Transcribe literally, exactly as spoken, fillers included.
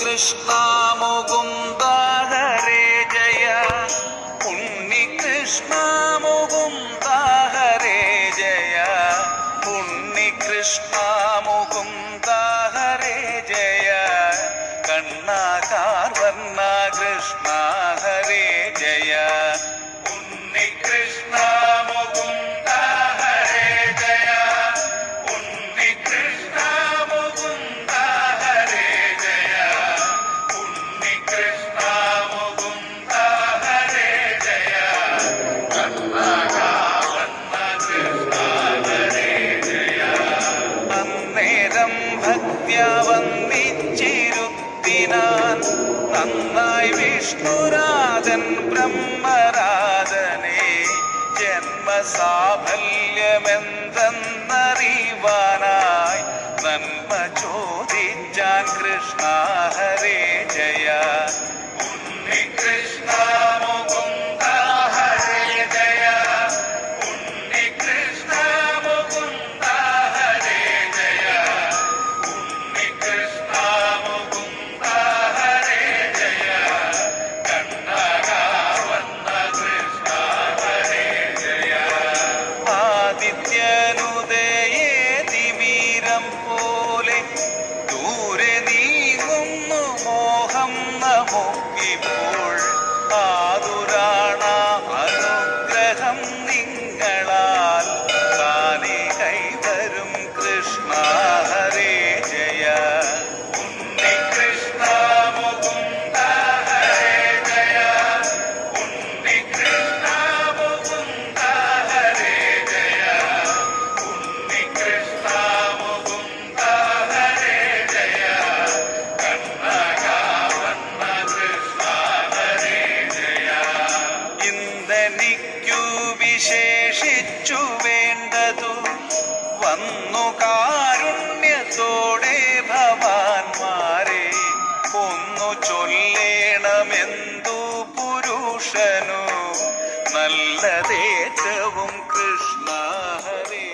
കൃഷ്ണ മുകുന്ദ ഹരേ ജയ ഉണ്ണികൃഷ്ണ മുകുന്ദ ഹരേ ജയ ഉണ്ണികൃഷ്ണ മുകുന്ദ ഹരേ ജയ കണ്ണാകാർവർണ്ണ കൃഷ്ണ ഹരേ ജയ ഉണ്ണികൃഷ്ണ മുകുന്ദ ഹരേ ജയ ഉണ്ണികൃഷ്ണ മുകുന്ദ ഹരേ ജയ ഉണ്ണികൃഷ്ണ മുകുന്ദ ഹരേ ജയ കണ്ണാകാർവർണ്ണ കൃഷ്ണ ഹരേ ജയ അന്നേരം ഭക്ത്യാ വന്ദിച്ചിരുത്തിനാൻ നന്നായി വിഷ്ണുരാജൻ ബ്രഹ്മരാജനെ ജന്മസാഫല്യമെന്തെന്നറിവാനായി നന്മ ചോദിച്ചാൻ കൃഷ്ണ ഹരേ ജയ ഉണ്ണികൃഷ്ണ മുകുന്ദ ഹരേ ജയ ഉണ്ണികൃഷ്ണ മുകുന്ദ ഹരേ ജയ ഉണ്ണികൃഷ്ണ മുകുന്ദ ഹരേ ജയ കണ്ണാകാർവർണ്ണ കൃഷ്ണ ഹരേ ജയ ആദിത്യനുദയേ തിമിരം പോലെ ദൂരെ നീങ്ങുന്നു മോഹം നമുക്കിപ്പോൾ ആതുരാണ അനുഗ്രഹം നിങ്ങളാൽ താനേ കൈവരും കൃഷ്ണ ഹരേ ജയ ഉണ്ണികൃഷ്ണ മുകുന്ദ ഹരേ ജയ ഉണ്ണികൃഷ്ണ മുകുന്ദ ഹരേ ജയ ഉണ്ണികൃഷ്ണ മുകുന്ദ ഹരേ ജയ കണ്ണാകാർവർണ്ണ കൃഷ്ണ ഹരേ ജയ ഇന്ദ്രനിക്കു വിശേഷിച്ചു വേണ്ടതു വന്നു കാരുണ്യത്തോടെ ഭവാന്മാരെ ഒന്നു ചൊല്ലേണമെന്തു പുരുഷനു നല്ലതേറ്റവും കൃഷ്ണ ഹരേ